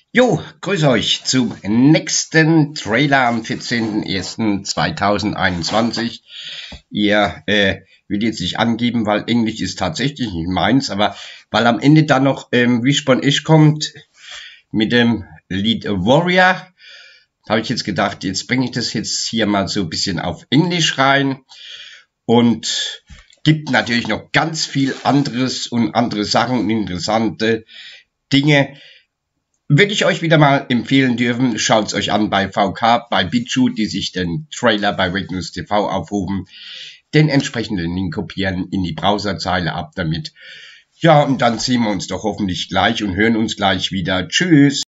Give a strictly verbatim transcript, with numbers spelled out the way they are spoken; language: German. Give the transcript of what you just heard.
Jo, grüß euch zum nächsten Trailer am vierzehnten ersten zweitausendeinundzwanzig. Ihr äh, will jetzt nicht angeben, weil Englisch ist tatsächlich nicht meins, aber weil am Ende dann noch ähm, Wishbone Ish kommt mit dem Lied Warrior, habe ich jetzt gedacht, jetzt bringe ich das jetzt hier mal so ein bisschen auf Englisch rein und gibt natürlich noch ganz viel anderes und andere Sachen und interessante Dinge. Würde ich euch wieder mal empfehlen dürfen, schaut es euch an bei V K, bei BitChute, die sich den Trailer bei Wegnews T V aufrufen, den entsprechenden Link kopieren, in die Browserzeile ab damit. Ja, und dann sehen wir uns doch hoffentlich gleich und hören uns gleich wieder. Tschüss!